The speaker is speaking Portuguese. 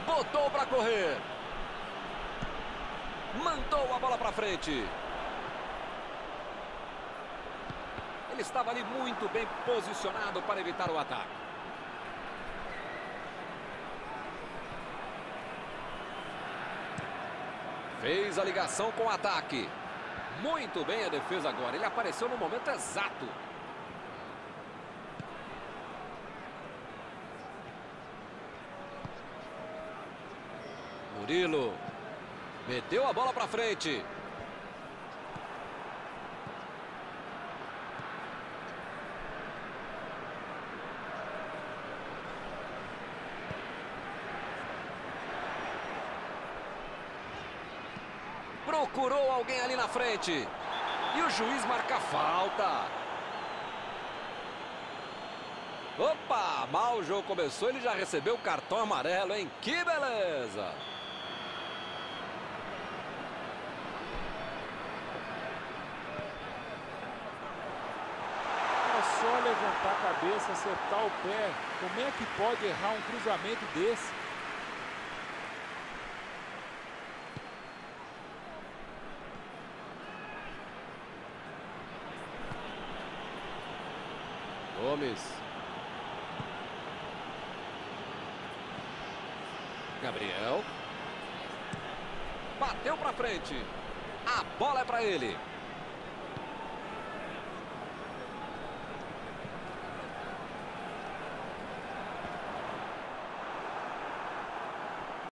Botou para correr. Mandou a bola para frente. Ele estava ali muito bem posicionado para evitar o ataque. Fez a ligação com o ataque. Muito bem a defesa agora. Ele apareceu no momento exato. Murilo. Meteu a bola para frente. Procurou alguém ali na frente. E o juiz marca falta. Opa, mal o jogo começou, ele já recebeu o cartão amarelo, hein? Que beleza! É só levantar a cabeça, acertar o pé. Como é que pode errar um cruzamento desse? Gomes. Gabriel. Bateu pra frente. A bola é pra ele.